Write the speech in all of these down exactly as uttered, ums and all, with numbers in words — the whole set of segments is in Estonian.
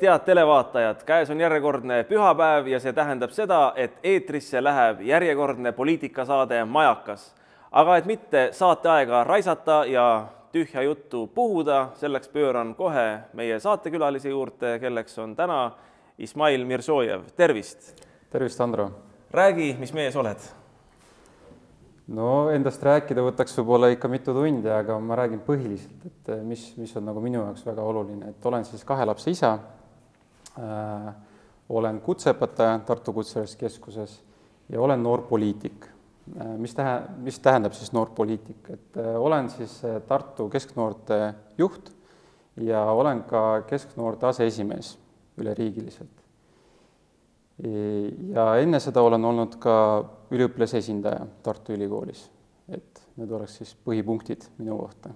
tervist, head televaatajad! Käes on järjekordne pühapäev ja see tähendab seda, et eetrisse läheb järjekordne poliitikasaade Majakas. Aga et mitte saateaega raisata ja tühja juttu puhuda, selleks pööran kohe meie saatekülalise juurde, kelleks on täna Ismail Mirzojev. Tervist! Tervist, Andro! Räägi, mis mees oled? No endast rääkida võtaks võib-olla ikka mitu tundi, aga ma räägin põhiliselt, et mis, mis on nagu minu jaoks väga oluline. Et olen siis kahe lapse isa, äh, olen kutseõpetaja Tartu Kutsehariduskeskuses ja olen noorpoliitik. Äh, mis, tähe, mis tähendab siis noorpoliitik? Et äh, olen siis Tartu kesknoorte juht ja olen ka kesknoorte aseesimees üleriigiliselt. Ja enne seda olen olnud ka üliõpilase esindaja Tartu Ülikoolis, et need oleks siis põhipunktid minu kohta.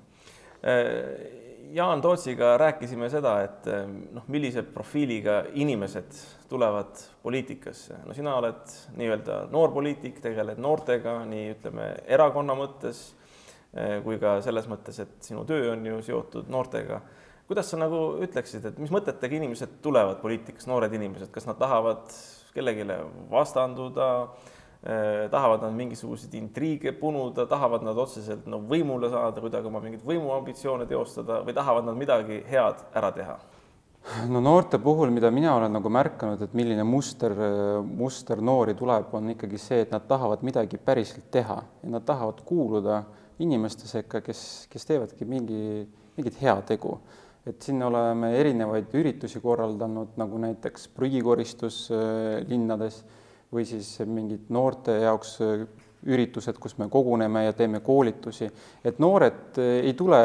Jaan Tootsiga rääkisime seda, et noh, millise profiiliga inimesed tulevad poliitikasse. No sina oled nii-öelda noorpoliitik, tegeled noortega, nii ütleme erakonna mõttes, kui ka selles mõttes, et sinu töö on ju seotud noortega. Kuidas sa nagu ütleksid, et mis mõtetega inimesed tulevad poliitikas, noored inimesed, kas nad tahavad kellegile vastanduda, eh, tahavad nad mingisuguseid intriige punuda, tahavad nad otseselt no, võimule saada, kuidagi oma mingid võimuambitsioone teostada või tahavad nad midagi head ära teha? No noorte puhul, mida mina olen nagu märkanud, et milline muster, muster noori tuleb, on ikkagi see, et nad tahavad midagi päriselt teha ja nad tahavad kuuluda inimeste sekka, kes, kes teevadki mingi, mingit hea tegu. Et siin oleme erinevaid üritusi korraldanud, nagu näiteks prügikoristus linnades või siis mingid noorte jaoks üritused, kus me koguneme ja teeme koolitusi. Et noored ei tule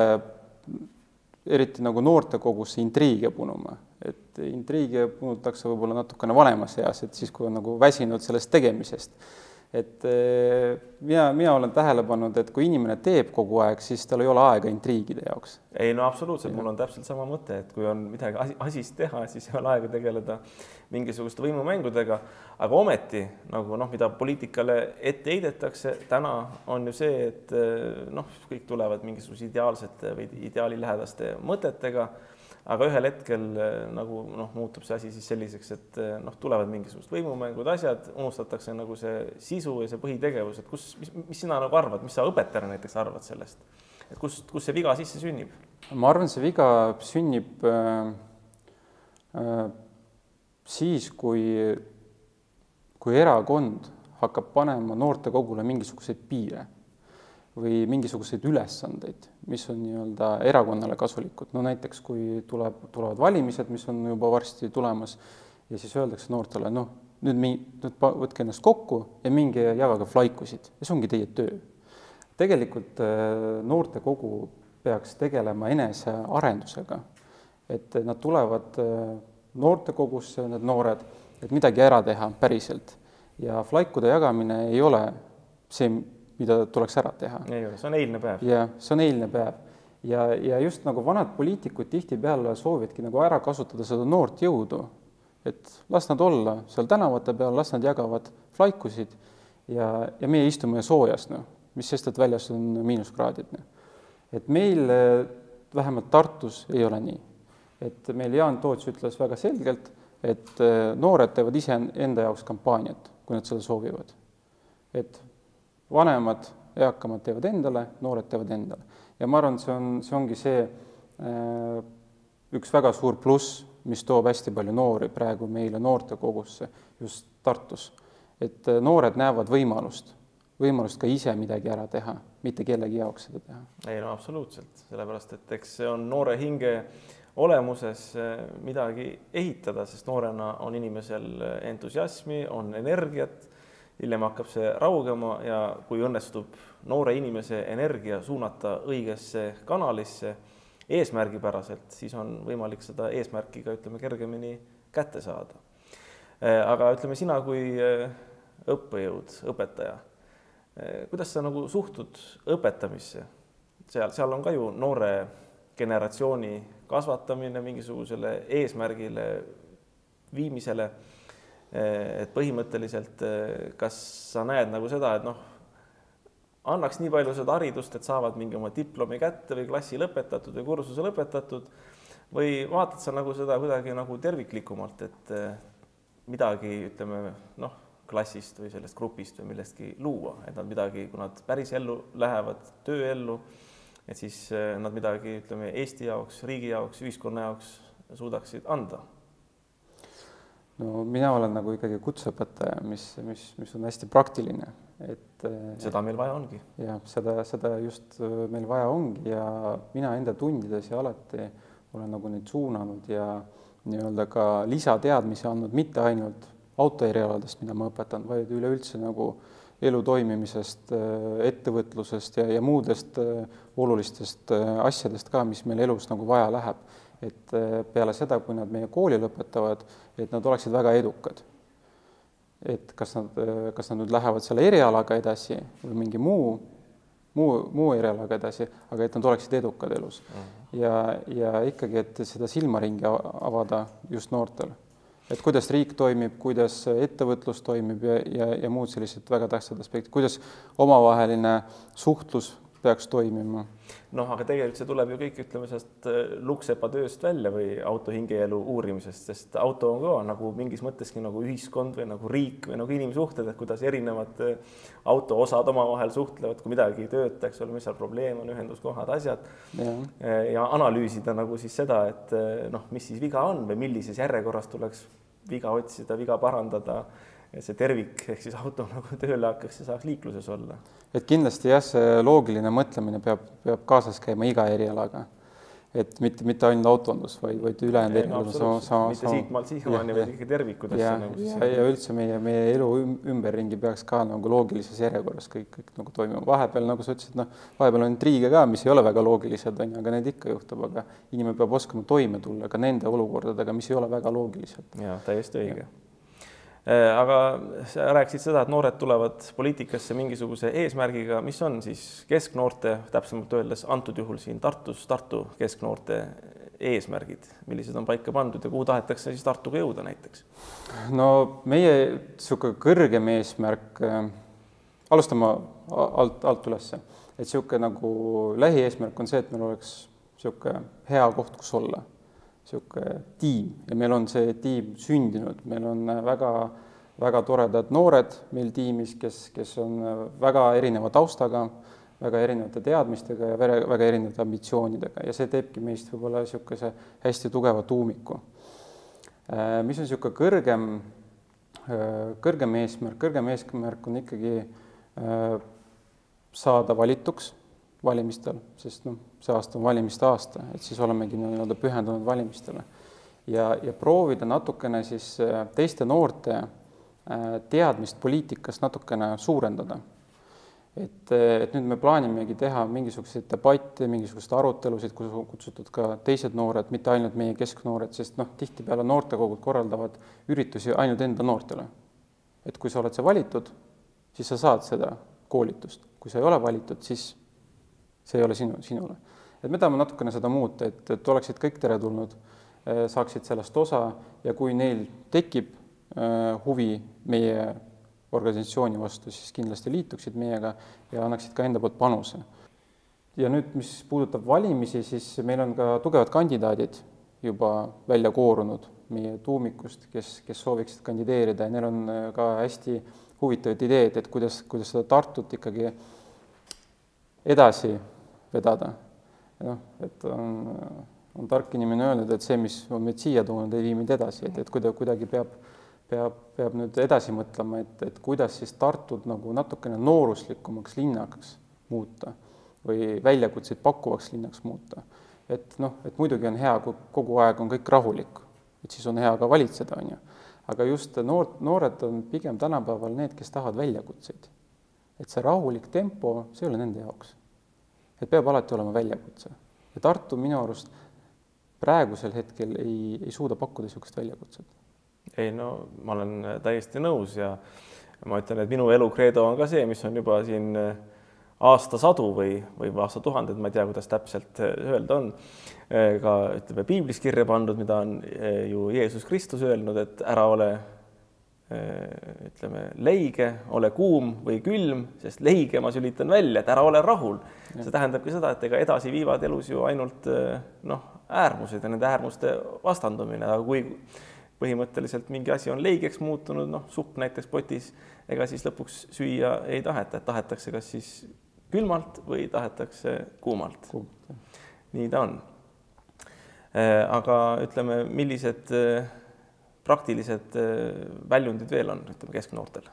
eriti nagu noortekogusse intriige punuma. Et intriige punutakse võib-olla natukene vanemas eas, et siis kui on nagu väsinud sellest tegemisest. Et mina, mina olen tähele pannud, et kui inimene teeb kogu aeg, siis tal ei ole aega intriigide jaoks. Ei, no absoluutselt, mul on täpselt sama mõte, et kui on midagi asist teha, siis ei ole aega tegeleda mingisuguste võimumängudega, aga ometi, nagu noh, mida poliitikale ette heidetakse, täna on ju see, et noh, kõik tulevad mingisuguse ideaalsete või ideaalilähedaste mõtetega, aga ühel hetkel nagu noh, muutub see asi siis selliseks, et noh, tulevad mingisugused võimumängud, asjad, unustatakse nagu see sisu ja see põhitegevus, et kus, mis, mis sina nagu arvad, mis sa õpetajana näiteks arvad sellest, et kus, kus see viga sisse sünnib? Ma arvan, see viga sünnib äh, äh, siis, kui, kui erakond hakkab panema noortekogule mingisuguseid piire või mingisuguseid ülesandeid, mis on nii-öelda erakonnale kasulikud. No näiteks, kui tuleb, tulevad valimised, mis on juba varsti tulemas ja siis öeldakse noortele, noh, nüüd, mi, nüüd võtke ennast kokku ja minge jagage flaikusid ja see ongi teie töö. Tegelikult noortekogu peaks tegelema enese arendusega, et nad tulevad noortekogusse, need noored, et midagi ära teha päriselt ja flaikude jagamine ei ole see, mida tuleks ära teha. Ei ole, see on eilne päev. Ja see on eilne päev. Ja, ja just nagu vanad poliitikud tihtipeale soovitki nagu ära kasutada seda noort jõudu, et las nad olla seal tänavate peal, las nad jagavad flaikusid ja, ja meie istume soojas, no, mis sest, et väljas on miinuskraadid. No. Et meil vähemalt Tartus ei ole nii. Et meil Jaan Toots ütles väga selgelt, et noored teevad ise enda jaoks kampaaniat, kui nad seda soovivad. Et vanemad, eakamad teevad endale, noored teevad endale. Ja ma arvan, see, on, see ongi see äh, üks väga suur pluss, mis toob hästi palju noori praegu meile noortekogusse just Tartus. Et noored näevad võimalust, võimalust ka ise midagi ära teha, mitte kellegi jaoks seda teha. Ei, no absoluutselt, sellepärast, et eks see on noore hinge olemuses midagi ehitada, sest noorena on inimesel entusiasmi, on energiat, hiljem hakkab see raugema ja kui õnnestub noore inimese energia suunata õigesse kanalisse eesmärgipäraselt, siis on võimalik seda eesmärki ka ütleme, kergemini kätte saada. Aga ütleme sina kui õppejõud, õpetaja, kuidas sa nagu suhtud õpetamisse? Seal, seal on ka ju noore generatsiooni kasvatamine mingisugusele eesmärgile viimisele. Et põhimõtteliselt, kas sa näed nagu seda, et noh, annaks nii palju seda haridust, et saavad mingi oma diplomi kätte või klassi lõpetatud või kursuse lõpetatud või vaatad sa nagu seda kuidagi nagu terviklikumalt, et midagi, ütleme, noh, klassist või sellest grupist või millestki luua, et nad midagi, kui nad päris ellu lähevad, tööellu, et siis nad midagi, ütleme, Eesti jaoks, riigi jaoks, ühiskonna jaoks suudaksid anda? No mina olen nagu ikkagi kutseõpetaja, mis, mis, mis on hästi praktiline. Et, seda meil vaja ongi. Ja seda, seda just meil vaja ongi ja mina enda tundides ja alati olen nagu neid suunanud ja nii-öelda ka lisateadmisi andnud mitte ainult autoerialadest, mida ma õpetan, vaid üleüldse nagu elu toimimisest, ettevõtlusest ja, ja muudest olulistest asjadest ka, mis meil elus nagu vaja läheb. Et peale seda, kui nad meie kooli lõpetavad, et nad oleksid väga edukad. Et kas nad, kas nad nüüd lähevad selle erialaga edasi või mingi muu, muu, muu erialaga edasi, aga et nad oleksid edukad elus. Uh-huh. Ja, ja ikkagi, et seda silmaringi avada just noortel. Et kuidas riik toimib, kuidas ettevõtlus toimib ja, ja, ja muud sellised väga tähtsad aspektid, kuidas omavaheline suhtlus peaks toimima. Noh, aga tegelikult see tuleb ju kõik, ütleme, sellest luksepa tööst välja või auto hingeelu uurimisest, sest auto on ka nagu mingis mõtteski nagu ühiskond või nagu riik või nagu inimsuhted, et kuidas erinevad auto osad omavahel suhtlevad, kui midagi ei tööta, eks ole, mis seal probleem on, ühenduskohad, asjad. Ja, ja analüüsida nagu siis seda, et noh, mis siis viga on või millises järjekorras tuleks viga otsida, viga parandada, see tervik ehk siis auto nagu tööle hakkaks ja saaks liikluses olla. Et kindlasti jah, see loogiline mõtlemine peab, peab kaasas käima iga erialaga. Et mitte, mitte ainult autondus, vaid, vaid ülejäänud erialad. No, mitte siitmaalt siiamaani, vaid ikka tervikudesse. Ja, nagu ja, ja üldse meie, meie elu ümberringi peaks ka nagu loogilises järjekorras kõik, kõik nagu toimima. Vahepeal, nagu sa ütlesid, noh, vahepeal on triige ka, mis ei ole väga loogilised, aga need ikka juhtub, aga inimene peab oskama toime tulla ka nende olukordadega, mis ei ole väga loogilised. Ja, täiesti õige. Ja. Aga sa rääkisid seda, et noored tulevad poliitikasse mingisuguse eesmärgiga, mis on siis kesknoorte, täpsemalt öeldes antud juhul siin Tartus, Tartu kesknoorte eesmärgid, millised on paika pandud ja kuhu tahetakse siis Tartuga jõuda näiteks? No meie siuke kõrgem eesmärk, alustama alt, alt ülesse, et siuke nagu lähieesmärk on see, et meil oleks siuke hea koht, kus olla. Siuke tiim ja meil on see tiim sündinud, meil on väga, väga toredad noored meil tiimis, kes, kes on väga erineva taustaga, väga erinevate teadmistega ja väga, väga erinevate ambitsioonidega ja see teebki meist võib-olla siukese hästi tugeva tuumiku. Mis on siuke kõrgem, kõrgem eesmärk, kõrgem eesmärk on ikkagi saada valituks valimistel, sest noh, see aasta on valimiste aasta, et siis olemegi nii-öelda pühendunud valimistele ja, ja proovida natukene siis teiste noorte teadmist poliitikast natukene suurendada. Et, et nüüd me plaanimegi teha mingisuguseid debatte, mingisuguseid arutelusid, kus on kutsutud ka teised noored, mitte ainult meie kesknoored, sest noh, tihtipeale noortekogud korraldavad üritusi ainult enda noortele. Et kui sa oled see valitud, siis sa saad seda koolitust. Kui sa ei ole valitud, siis see ei ole sinu, sinule. Et me tahame natukene seda muuta, et, et oleksid kõik teretulnud, saaksid sellest osa ja kui neil tekib huvi meie organisatsiooni vastu, siis kindlasti liituksid meiega ja annaksid ka enda poolt panuse. Ja nüüd, mis puudutab valimisi, siis meil on ka tugevad kandidaadid juba välja koorunud meie tuumikust, kes, kes sooviksid kandideerida ja neil on ka hästi huvitavad ideed, et kuidas, kuidas seda Tartut ikkagi edasi vedada. No, et on, on tark inimene öelnud, et see, mis on meid siia toonud, ei vii meid edasi, et, et kuidagi peab, peab, peab nüüd edasi mõtlema, et, et kuidas siis Tartud nagu natukene nooruslikumaks linnaks muuta või väljakutseid pakkuvaks linnaks muuta. Et, noh, et muidugi on hea, kui kogu aeg on kõik rahulik, et siis on hea ka valitseda, on ju. Aga just noor, noored on pigem tänapäeval need, kes tahavad väljakutseid. Et see rahulik tempo, see ei ole nende jaoks. Et peab alati olema väljakutse. Ja Tartu minu arust praegusel hetkel ei, ei suuda pakkuda niisugust väljakutset. Ei, no ma olen täiesti nõus ja ma ütlen, et minu elu kreedo on ka see, mis on juba siin aastasadu või, või aastatuhanded, ma ei tea, kuidas täpselt öelda on, ka ütleme piiblis kirja pandud, mida on ju Jeesus Kristus öelnud, et ära ole ütleme, leige, ole kuum või külm, sest leige ma sülitan välja, et ära ole rahul. See tähendabki seda, et ega edasi viivad elus ju ainult noh, äärmused ja nende äärmuste vastandumine, aga kui põhimõtteliselt mingi asi on leigeks muutunud, noh, supp näiteks potis, ega siis lõpuks süüa ei taheta, et tahetakse kas siis külmalt või tahetakse kuumalt. Nii ta on. Aga ütleme, millised praktilised väljundid veel on, ütleme, kesknoortel?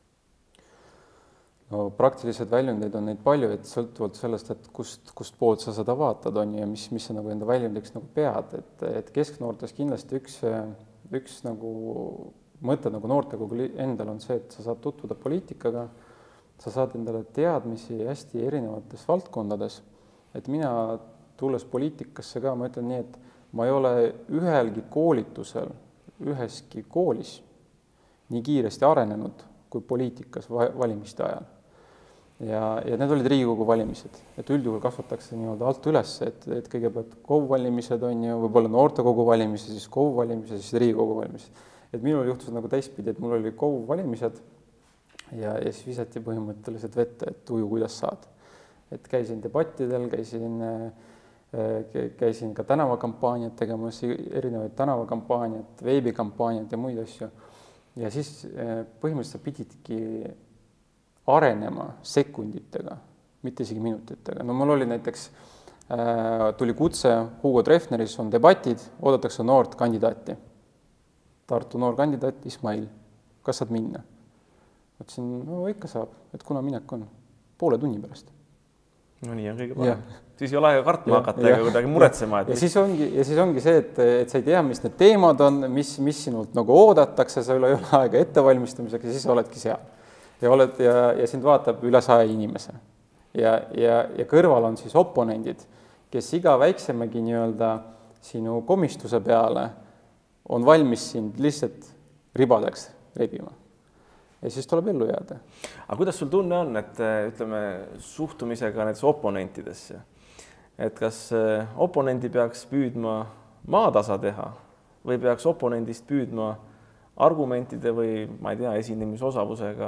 No praktilised väljundeid on neid palju, et sõltuvalt sellest, et kust, kust poolt sa seda vaatad on ja mis, mis sa nagu enda väljundiks nagu pead, et, et kesknoortes kindlasti üks, üks nagu mõte nagu noortekogu endal on see, et sa saad tutvuda poliitikaga, sa saad endale teadmisi hästi erinevates valdkondades, et mina tulles poliitikasse ka, ma ütlen nii, et ma ei ole ühelgi koolitusel üheski koolis nii kiiresti arenenud kui poliitikas valimiste ajal. Ja, ja need olid Riigikogu valimised, et üldjuhul kasvatakse nii-öelda alt üles, et, et kõigepealt K O V valimised on ju, võib-olla noortekogu valimised, siis K O V valimised, siis Riigikogu valimised. Et minul juhtus nagu täispidi, et mul oli K O V valimised ja, ja siis visati põhimõtteliselt vette, et uju, kuidas saad. Et käisin debattidel, käisin käisin ka tänavakampaaniat tegemas, erinevaid tänavakampaaniat, veebikampaaniat ja muid asju. Ja siis põhimõtteliselt pididki arenema sekunditega, mitte isegi minutitega. No mul oli näiteks, tuli kutse Hugo Treffneris, on debatid, oodatakse noort kandidaati. Tartu noor kandidaat Ismail, kas saad minna? Mõtlesin, no ikka saab, et kuna minek on poole tunni pärast. No nii on kõige parem. Siis ei ole aega kartma hakata ega kuidagi muretsema. Et ja, siis ongi, ja siis ongi see, et, et sa ei tea, mis need teemad on, mis, mis sinult nagu oodatakse, sa ei ole aega ettevalmistamisega, siis oledki seal. Ja, oled, ja, ja sind vaatab üle saja inimese. Ja, ja, ja kõrval on siis oponendid, kes iga väiksemagi nii-öelda sinu komistuse peale on valmis sind lihtsalt ribadeks rebima. Ja siis tuleb ellu jääda. Aga kuidas sul tunne on, et ütleme suhtumisega näiteks oponentidesse? Et kas oponendi peaks püüdma maatasa teha või peaks oponendist püüdma argumentide või, ma ei tea, esinemisosavusega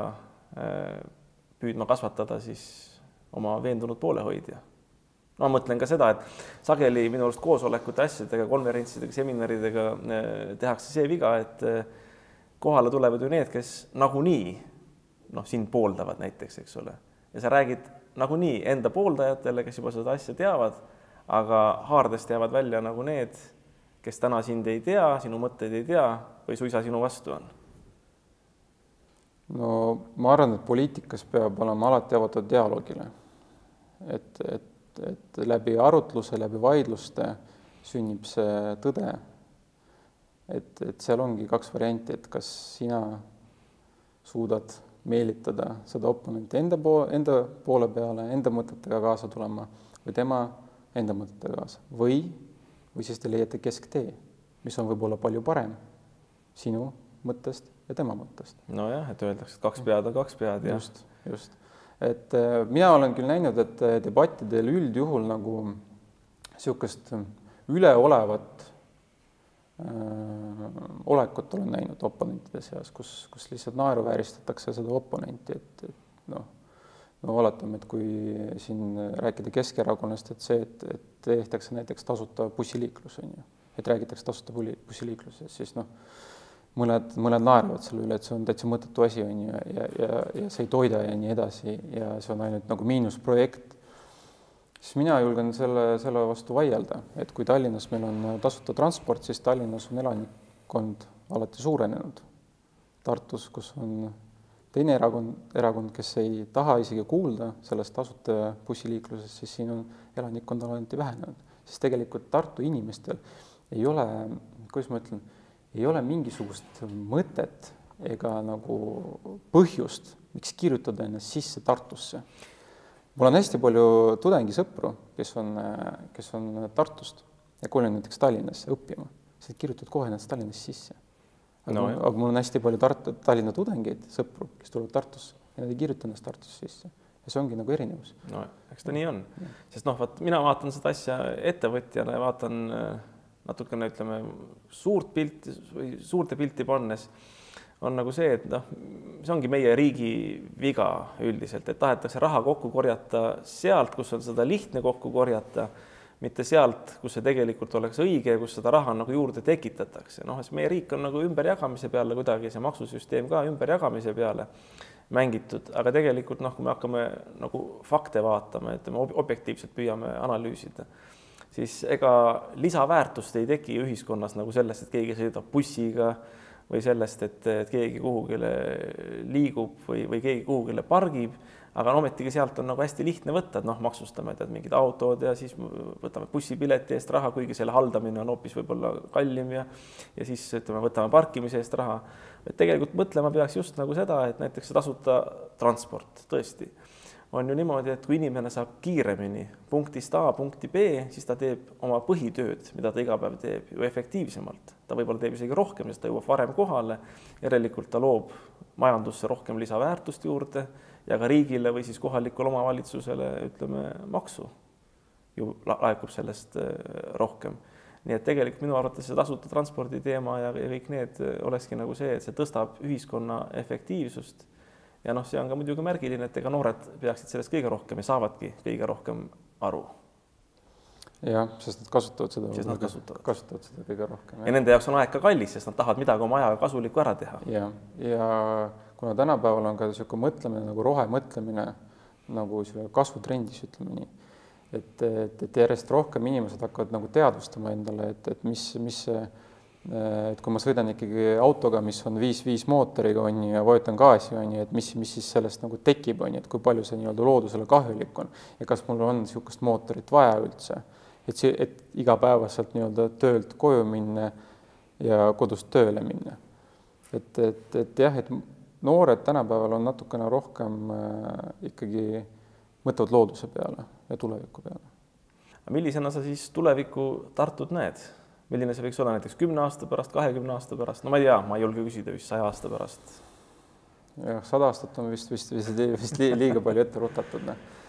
püüdma kasvatada siis oma veendunud poolehoidja? No, ma mõtlen ka seda, et sageli minu arust koosolekute asjadega, konverentsidega, seminaridega tehakse see viga, et kohale tulevad ju need, kes nagunii noh, sind pooldavad näiteks, eks ole. Ja sa räägid nagunii enda pooldajatele, kes juba seda asja teavad, aga haardest jäävad välja nagu need, kes täna sind ei tea, sinu mõtteid ei tea või suisa sinu vastu on. No ma arvan, et poliitikas peab olema alati avatud dialoogile. Et, et, et läbi arutluse, läbi vaidluste sünnib see tõde. Et, et seal ongi kaks varianti, et kas sina suudad meelitada seda oponenti enda, poole, enda poole peale, enda mõtetega kaasa tulema või tema enda mõtetega kaasa. Või, või siis te leiate kesktee, mis on võib-olla palju parem sinu mõttest ja tema mõttest. No jah, et öeldakse, et kaks pead on kaks pead. Ja. Just, just. Et mina olen küll näinud, et debattidel üldjuhul nagu niisugust üleolevat olekut olen näinud oponentide seas, kus, kus lihtsalt naeruvääristatakse seda oponenti, et, et noh, no oletame, et kui siin rääkida Keskerakonnast, et see, et, et tehtakse näiteks tasuta bussiliiklus, on ju, et räägitakse tasuta bussiliikluses, siis noh, mõned, mõned naeravad selle üle, et see on täitsa mõttetu asi, on ju, ja, ja, ja see ei toida ja nii edasi ja see on ainult nagu miinusprojekt. Siis mina julgen selle, selle vastu vaielda, et kui Tallinnas meil on tasuta transport, siis Tallinnas on elanikkond alati suurenenud. Tartus, kus on teine erakond, erakond, kes ei taha isegi kuulda sellest tasuta bussiliiklusest, siis siin on elanikkond alati vähenenud. Siis tegelikult Tartu inimestel ei ole, kuidas ma ütlen, ei ole mingisugust mõtet ega nagu põhjust, miks kirjutada ennast sisse Tartusse. Mul on hästi palju tudengisõpru, kes on, kes on Tartust ja kui olen näiteks Tallinnasse õppima, siis kirjutavad kohe ennast Tallinnas sisse. Aga, no, aga mul on hästi palju Tartu, Tallinna tudengeid, sõpru, kes tulevad Tartusse ja nad ei kirjuta ennast Tartusse sisse. Ja see ongi nagu erinevus. No, eks ta nii on. Ja. Sest noh, vaat, mina vaatan seda asja ettevõtjana ja vaatan natukene, ütleme, suurt pilti või suurte pilti pannes, on nagu see, et noh, see ongi meie riigi viga üldiselt, et tahetakse raha kokku korjata sealt, kus on seda lihtne kokku korjata, mitte sealt, kus see tegelikult oleks õige, kus seda raha nagu juurde tekitatakse. Noh, meie riik on nagu ümberjagamise peale kuidagi, see maksusüsteem ka ümberjagamise peale mängitud, aga tegelikult noh, kui me hakkame nagu fakte vaatama, et me objektiivselt püüame analüüsida, siis ega lisaväärtust ei teki ühiskonnas nagu sellest, et keegi sõidab bussiga või sellest, et, et keegi kuhugile liigub või, või keegi kuhugile pargib, aga no, ometigi sealt on nagu hästi lihtne võtta, et noh, maksustame tead, mingid autod ja siis võtame bussipileti eest raha, kuigi selle haldamine on hoopis võib-olla kallim ja, ja siis ütleme, võtame parkimise eest raha. Et tegelikult mõtlema peaks just nagu seda, et näiteks tasuta transport tõesti on ju niimoodi, et kui inimene saab kiiremini punktist A punkti B, siis ta teeb oma põhitööd, mida ta iga päev teeb ju efektiivsemalt. Ta võib-olla teeb isegi rohkem, sest ta jõuab varem kohale. Järelikult ta loob majandusse rohkem lisaväärtust juurde ja ka riigile või siis kohalikule omavalitsusele, ütleme, maksu ju laekub sellest rohkem. Nii et tegelikult minu arvates see tasuta transpordi teema ja kõik need olekski nagu see, et see tõstab ühiskonna efektiivsust. Ja noh, see on ka muidugi märgiline, et ega noored peaksid sellest kõige rohkem ja saavadki kõige rohkem aru. Jah, sest nad kasutavad seda, sest nad kasutavad. kasutavad seda kõige rohkem. Ja nende jaoks on aeg ka kallis, sest nad tahavad midagi oma ajaga kasulikku ära teha. Ja, ja kuna tänapäeval on ka niisugune mõtlemine nagu rohemõtlemine nagu kasvutrendis, ütleme nii, et, et, et järjest rohkem inimesed hakkavad nagu teadvustama endale, et, et mis, mis et kui ma sõidan ikkagi autoga, mis on viis viis mootoriga on ja vajutan gaasi on ja et mis, mis siis sellest nagu tekib on, et kui palju see nii-öelda loodusele kahjulik on ja kas mul on niisugust mootorit vaja üldse, et, see, et igapäevaselt nii-öelda töölt koju minna ja kodust tööle minna. Et, et, et jah, et noored tänapäeval on natukene rohkem äh, ikkagi mõtlevad looduse peale ja tuleviku peale. Millisena sa siis tuleviku Tartut näed? Milline see võiks olla näiteks kümne aasta pärast, kahekümne aasta pärast? No ma ei tea, ma ei julge küsida vist saja aasta pärast. Jah, sada aastat on vist, vist, vist, vist liiga palju ette rutatud.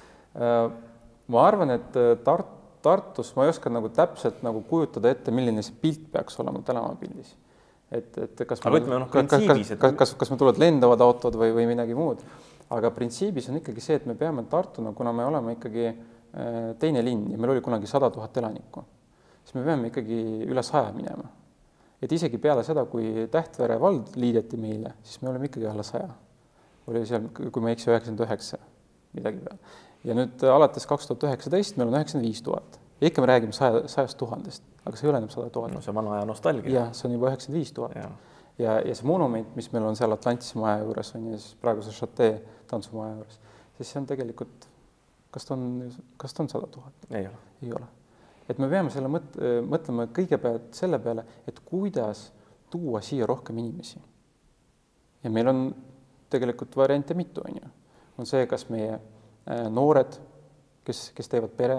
Ma arvan, et Tart, Tartus ma ei oska nagu täpselt nagu kujutada ette, milline see pilt peaks olema tänavapildis. Et, et kas, aga ütleme, noh, printsiibis, kas, kas, kas, kas me tulevad lendavad autod või, või midagi muud. Aga printsiibis on ikkagi see, et me peame Tartuna, kuna me oleme ikkagi teine linn ja meil oli kunagi sada tuhat elanikku, siis me peame ikkagi üle saja minema. Et isegi peale seda, kui Tähtvere vald liideti meile, siis me oleme ikkagi alla saja. Oli seal, kui me eksi üheksakümmend üheksa midagi peal. Ja nüüd alates kaks tuhat üheksateist meil on üheksakümmend viis tuhat. Ja ikka me räägime sajast tuhandest, aga see ei ole enam sada tuhat. No see vana aja nostalgia. Ja see on juba üheksakümmend viis tuhat. Ja, ja, ja see monument, mis meil on seal Atlantise maja juures, on ja siis praegu see Château tantsumaja juures, siis see on tegelikult, kas ta on, kas ta on sada tuhat? Ei ole. Ei ole. Et me peame selle mõt, mõtlema kõigepealt selle peale, et kuidas tuua siia rohkem inimesi. Ja meil on tegelikult variante mitu, on ju. On see, kas meie noored, kes, kes teevad pere,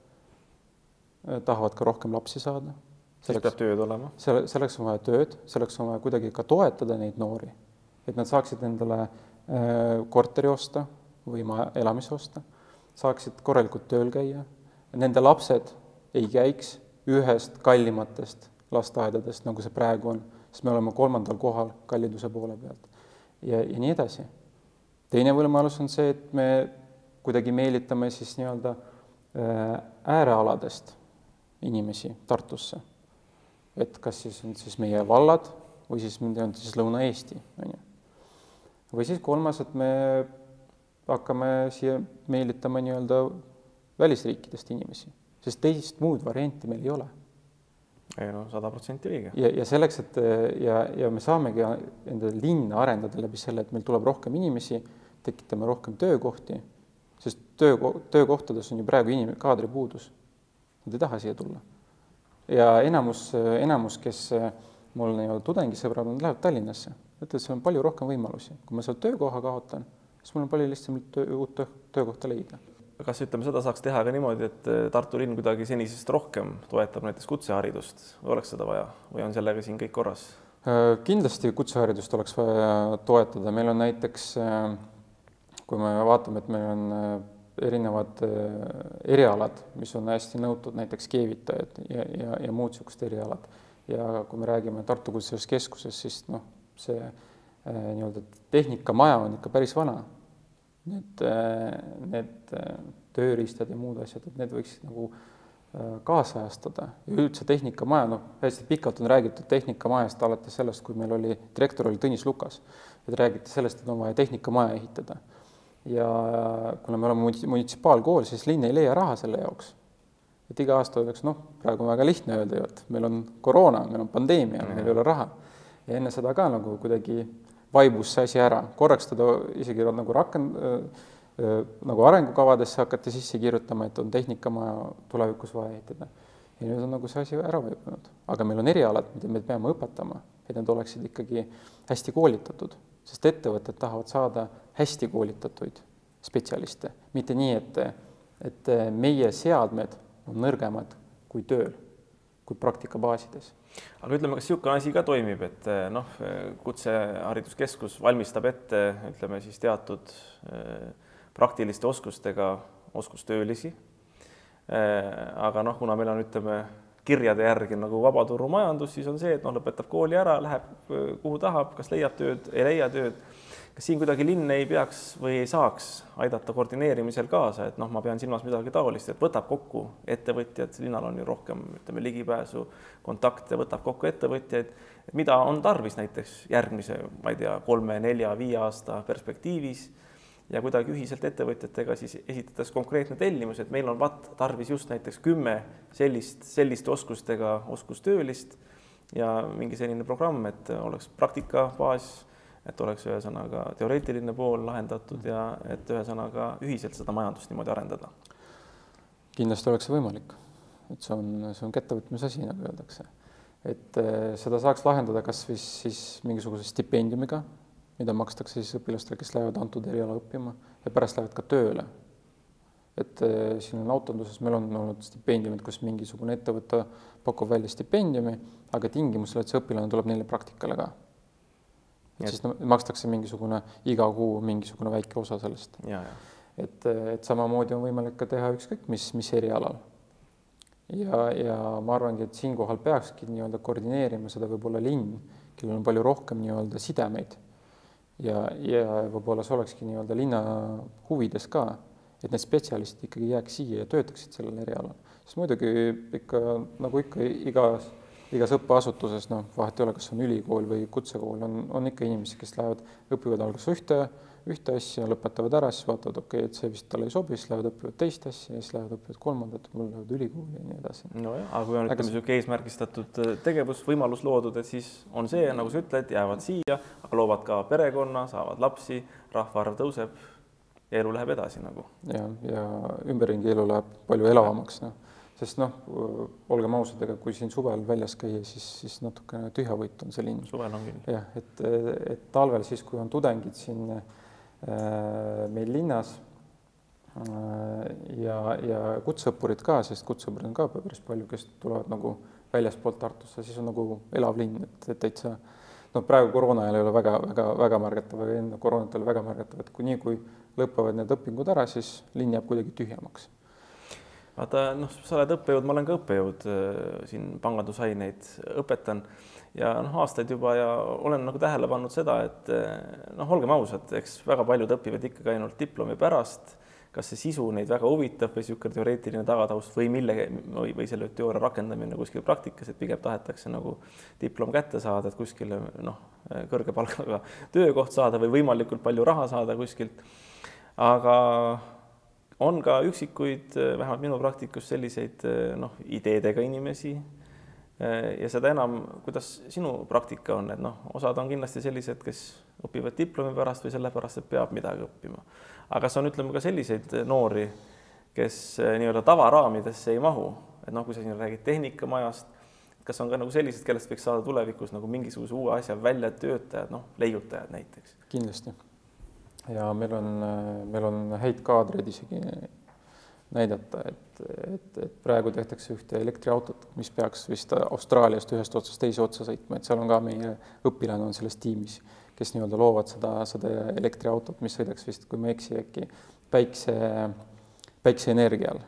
tahavad ka rohkem lapsi saada. Selleks peab tööd olema. Selleks on vaja tööd, selleks on vaja kuidagi ka toetada neid noori, et nad saaksid endale korteri osta või elamise osta, saaksid korralikult tööl käia, nende lapsed ei käiks ühest kallimatest lasteaedadest, nagu see praegu on, sest me oleme kolmandal kohal kalliduse poole pealt ja, ja nii edasi. Teine võimalus on see, et me kuidagi meelitame siis nii-öelda äärealadest inimesi Tartusse. Et kas siis on siis meie vallad või siis, on siis Lõuna-Eesti. Või siis kolmas, et me hakkame siia meelitama nii-öelda välisriikidest inimesi. Sest teist muud varianti meil ei ole. Ei no, sada protsenti õige. Ja, ja selleks, et ja, ja me saamegi enda linna arendada läbi selle, et meil tuleb rohkem inimesi, tekitame rohkem töökohti, sest töö, töökohtades on ju praegu inimene kaadri puudus. Nad ei taha siia tulla. Ja enamus, enamus kes mul nii-öelda tudengisõbrad on, lähevad Tallinnasse. Ütled, see on palju rohkem võimalusi. Kui ma seal töökoha kaotan, siis mul on palju lihtsam töö, uut töökohta leida. Kas ütleme, seda saaks teha ka niimoodi, et Tartu linn kuidagi senisest rohkem toetab näiteks kutseharidust? Või oleks seda vaja? Või on sellega siin kõik korras? Kindlasti kutseharidust oleks vaja toetada. Meil on näiteks, kui me vaatame, et meil on erinevad erialad, mis on hästi nõutud, näiteks keevitajad ja, ja, ja muud niisugused erialad. Ja kui me räägime Tartu Kutsehariduskeskuses, siis noh, see nii-öelda tehnikamaja on ikka päris vana. Need, need tööriistad ja muud asjad, et need võiks nagu kaasajastada ja üldse tehnikamaja, noh, hästi pikalt on räägitud tehnikamajast alates sellest, kui meil oli, direktor oli Tõnis Lukas, et räägiti sellest, et on vaja tehnikamaja ehitada. Ja kuna me oleme munitsipaalkool, siis linn ei leia raha selle jaoks. Et iga aasta öeldaks, noh, praegu on väga lihtne öelda ju, et meil on koroona, meil on pandeemia, meil ei ole raha. Ja enne seda ka nagu kuidagi vaibus see asi ära. Korraks teda isegi nagu rakend, nagu arengukavadesse hakati sisse kirjutama, et on tehnikamaja tulevikus vaja ehitada. Ja nüüd on nagu see asi ära vaibunud. Aga meil on erialad, mida me peame õpetama, et need oleksid ikkagi hästi koolitatud, sest ettevõtted tahavad saada hästi koolitatuid spetsialiste. Mitte nii, et, et meie seadmed on nõrgemad kui tööl, kui praktikabaasides. Aga ütleme, kas niisugune asi ka toimib, et noh, kutsehariduskeskus valmistab ette, ütleme siis teatud praktiliste oskustega oskustöölisi. Aga noh, kuna meil on, ütleme, kirjade järgi nagu vabaturumajandus, siis on see, et noh, lõpetab kooli ära, läheb kuhu tahab, kas leiab tööd, ei leia tööd. Kas siin kuidagi linn ei peaks või ei saaks aidata koordineerimisel kaasa, et noh, ma pean silmas midagi taolist, et võtab kokku ettevõtjad, linnal on ju rohkem, ütleme, ligipääsu, kontakte, võtab kokku ettevõtjaid, et mida on tarvis näiteks järgmise, ma ei tea, kolme, nelja, viie aasta perspektiivis ja kuidagi ühiselt ettevõtjatega siis esitades konkreetne tellimus, et meil on vat tarvis just näiteks kümme sellist, selliste oskustega oskustöölist ja mingi selline programm, et oleks praktikabaas, et oleks ühesõnaga teoreetiline pool lahendatud ja et ühesõnaga ühiselt seda majandust niimoodi arendada. Kindlasti oleks see võimalik, et see on, see on kättevõtmise asi, nagu öeldakse. Et seda saaks lahendada kas siis, siis mingisuguse stipendiumiga, mida makstakse siis õpilastele, kes lähevad antud eriala õppima ja pärast lähevad ka tööle. Et siin on autonduses, meil on olnud stipendiumid, kus mingisugune ettevõte pakub välja stipendiumi, aga tingimusel, et see õpilane tuleb neile praktikale ka. Et siis makstakse mingisugune iga kuu mingisugune väike osa sellest. Ja, ja. Et, et samamoodi on võimalik ka teha ükskõik, mis, mis erialal. Ja, ja ma arvangi, et siinkohal peakski nii-öelda koordineerima seda võib-olla linn, kellel on palju rohkem nii-öelda sidemeid. Ja, ja võib-olla see olekski nii-öelda linna huvides ka, et need spetsialistid ikkagi jääks siia ja töötaksid sellel erialal. Sest muidugi ikka, nagu ikka igas igas õppeasutuses, noh, vahet ei ole, kas on ülikool või kutsekool, on, on ikka inimesi, kes lähevad, õpivad algas ühte, ühte asja, lõpetavad ära, siis vaatavad, okei, okay, et see vist talle ei sobi, siis lähevad õpivad teist asja ja siis lähevad õpivad kolmandat, mul lähevad ülikooli ja nii edasi. No jah, aga kui on ütleme niisugune eesmärgistatud tegevus, võimalus loodud, et siis on see, nagu sa ütled, jäävad siia, aga loovad ka perekonna, saavad lapsi, rahvaarv tõuseb ja elu läheb edasi nagu. Ja, ja ümberringi elu läheb palju elavamaks, noh. Sest noh, olgem ausad, ega kui siin suvel väljas käia, siis, siis natukene tühjavõit on see linn. Suvel on küll. Jah, et, et talvel siis, kui on tudengid siin äh, meil linnas äh, ja, ja kutseõppurid ka, sest kutseõppurid on ka päris palju, kes tulevad nagu väljaspoolt Tartusse, siis on nagu elav linn, et, et täitsa, no praegu koroona ajal ei ole väga, väga, väga märgatav, aga enne koroonat oli väga märgatav, et kui nii, kui lõpevad need õpingud ära, siis linn jääb kuidagi tühjamaks. Vaata, noh, sa oled õppejõud, ma olen ka õppejõud, siin pangandusaineid õpetan ja noh, aastaid juba ja olen nagu tähele pannud seda, et noh, olgem ausad, eks väga paljud õpivad ikkagi ainult diplomi pärast, kas see sisu neid väga huvitab või niisugune teoreetiline tagataust või, mille, või, või selle teooria rakendamine kuskil praktikas, et pigem tahetakse nagu diplom kätte saada, et kuskil noh, kõrge palgaga töökoht saada või võimalikult palju raha saada kuskilt, aga on ka üksikuid, vähemalt minu praktikus selliseid noh, ideedega inimesi ja seda enam, kuidas sinu praktika on, et noh, osad on kindlasti sellised, kes õpivad diplomi pärast või sellepärast, et peab midagi õppima. Aga see on, ütleme, ka selliseid noori, kes nii-öelda tavaraamidesse ei mahu, et noh, kui sa siin räägid tehnikamajast, kas on ka nagu sellised, kellest võiks saada tulevikus nagu mingisuguse uue asja välja töötajad, noh, leiutajad näiteks? Kindlasti. Ja meil on, meil on häid kaadreid isegi näidata, et, et, et praegu tehtakse ühte elektriautot, mis peaks vist Austraaliast ühest otsast teise otsa sõitma, et seal on ka meie õpilane on selles tiimis, kes nii-öelda loovad seda, seda elektriautot, mis sõidaks vist, kui ma eksi, äkki päikse, päikseenergial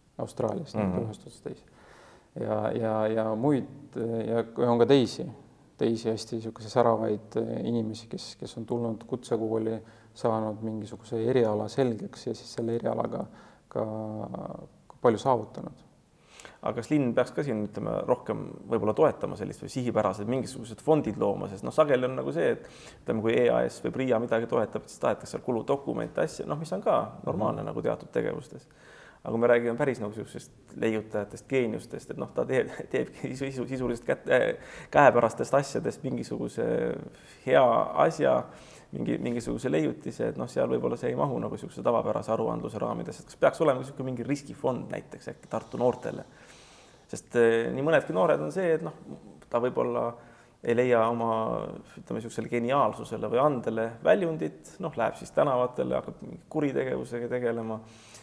Austraaliast mm -hmm. ühest otsast teise. Ja, ja, ja muid ja on ka teisi teisi hästi niisuguse säravaid inimesi, kes, kes on tulnud kutsekooli, saanud mingisuguse eriala selgeks ja siis selle erialaga ka, ka palju saavutanud. Aga kas linn peaks ka siin ütleme, rohkem võib-olla toetama sellist või sihipärased mingisugused fondid looma, sest noh, sageli on nagu see, et ütleme, kui E A S või PRIA midagi toetab, siis tahetakse seal kuludokumente asja, noh, mis on ka normaalne mm-hmm. nagu teatud tegevustes. Aga kui me räägime päris nagu sellisest leiutajatest, geeniustest, et noh, ta teeb, teebki sisu, sisuliselt kätte, käepärastest asjadest mingisuguse hea asja, mingi, mingisuguse leiutise, et noh, seal võib-olla see ei mahu nagu niisuguse tavapärase aruandluse raamides, et kas peaks olema niisugune mingi riskifond näiteks äkki Tartu noortele. Sest nii mõnedki noored on see, et noh, ta võib-olla ei leia oma ütleme, niisugusele geniaalsusele või andele väljundit, noh, läheb siis tänavatele, hakkab kuritegevusega tegelema,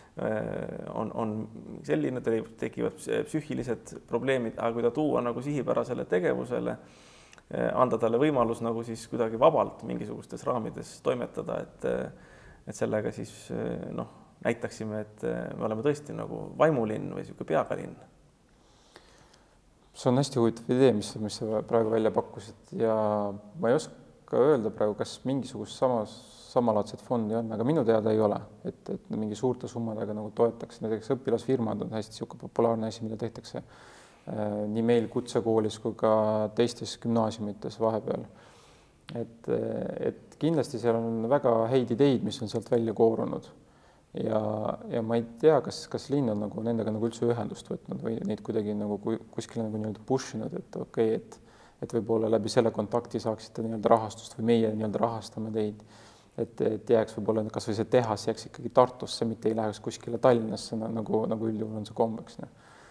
on, on selline, tekivad psüühilised probleemid, aga kui ta tuua nagu sihipärasele tegevusele, anda talle võimalus nagu siis kuidagi vabalt mingisugustes raamides toimetada, et, et sellega siis noh, näitaksime, et me oleme tõesti nagu vaimulinn või niisugune peakalinn. See on hästi huvitav idee, mis, mis sa praegu välja pakkusid ja ma ei oska öelda praegu, kas mingisugust samas, samalaadset fondi on, aga minu teada ei ole, et, et mingi suurte summadega nagu toetaks, näiteks õpilasfirmad on hästi niisugune populaarne asi, mida tehtakse nii meil kutsekoolis kui ka teistes gümnaasiumites vahepeal. Et, et kindlasti seal on väga häid ideid, mis on sealt välja koorunud ja, ja ma ei tea, kas, kas linn on nagu nendega nagu üldse ühendust võtnud või neid kuidagi nagu kuskile nagu nii-öelda push inud, et okei, okay, et, et võib-olla läbi selle kontakti saaksite nii-öelda rahastust või meie nii-öelda rahastame teid, et, et jääks võib-olla kas või see tehas jääks ikkagi Tartusse, mitte ei läheks kuskile Tallinnasse nagu, nagu üldjuhul on see kombeks.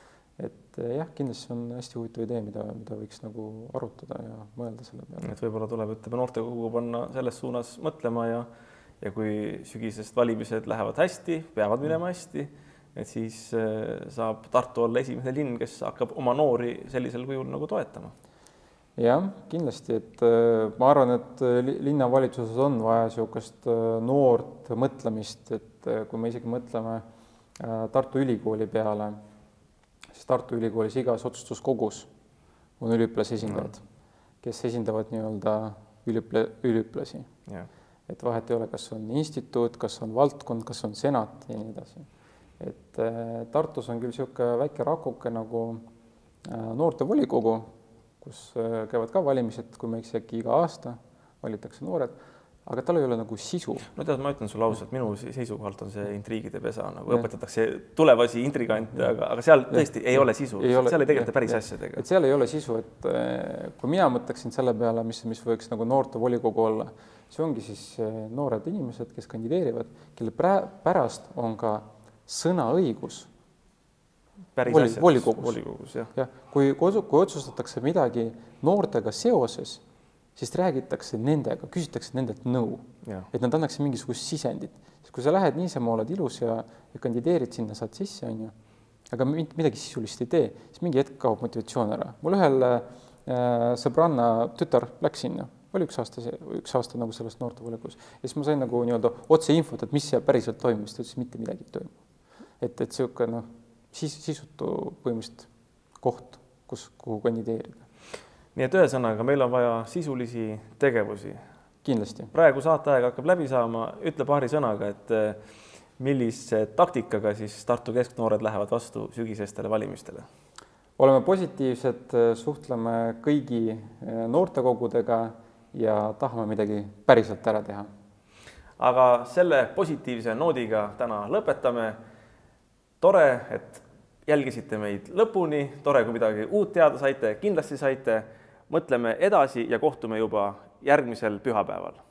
Et jah, kindlasti on hästi huvitav idee, mida, mida võiks nagu arutada ja mõelda selle peale. Et võib-olla tuleb ütleme noortekogu panna selles suunas mõtlema ja, ja kui sügisest valimised lähevad hästi, peavad minema hästi, et siis saab Tartu olla esimene linn, kes hakkab oma noori sellisel kujul nagu toetama. Jah, kindlasti, et ma arvan, et linnavalitsuses on vaja niisugust noort mõtlemist, et kui me isegi mõtleme Tartu Ülikooli peale, siis Tartu Ülikoolis igas otsustuskogus on üliõpilase esindajad, kes esindavad nii-öelda üliõpla, üliõpilasi. Ja. Et vahet ei ole, kas on instituut, kas on valdkond, kas on senat ja nii edasi. Et Tartus on küll niisugune väike rakuke nagu noorte volikogu, kus käivad ka valimised, kui me äkki iga aasta valitakse noored, aga tal ei ole nagu sisu. No tead, ma ütlen sulle ausalt, minu seisukohalt on see intriigide pesa, nagu ja. Õpetatakse tulevasi intrigante, aga, aga seal tõesti ja. Ei ole sisu, ei ole, seal ei tegeleta päris ja. Asjadega. Et seal ei ole sisu, et kui mina mõtleksin selle peale, mis, mis võiks nagu noorte volikogu olla, see ongi siis noored inimesed, kes kandideerivad, kelle pärast on ka sõnaõigus Voli, volikogus. volikogus jah. Ja, kui, kui otsustatakse midagi noortega seoses, siis räägitakse nendega, küsitakse nendelt nõu, ja. Et nad annaks mingisugust sisendit. Sest kui sa lähed niisama, oled ilus ja, ja kandideerid sinna, saad sisse, on ju, aga midagi sisulist ei tee, siis mingi hetk kaob motivatsioon ära. Mul ühel äh, sõbranna tütar läks sinna, oli üks aasta, üks aasta nagu sellest noorte volikogus. Ja siis ma sain nagu nii-öelda otse infot, et mis seal päriselt toimub, siis ta ütles, mitte midagi ei toimu. Et, et siuke, noh, siis sisutu põhimõtteliselt koht, kus, kuhu kandideerida. Nii et ühesõnaga, meil on vaja sisulisi tegevusi. Kindlasti. Praegu saateaeg hakkab läbi saama, ütle paari sõnaga, et millise taktikaga siis Tartu kesknoored lähevad vastu sügisestele valimistele? Oleme positiivsed, suhtleme kõigi noortekogudega ja tahame midagi päriselt ära teha. Aga selle positiivse noodiga täna lõpetame. Tore, et jälgisite meid lõpuni, tore, kui midagi uut teada saite, kindlasti saite, mõtleme edasi ja kohtume juba järgmisel pühapäeval.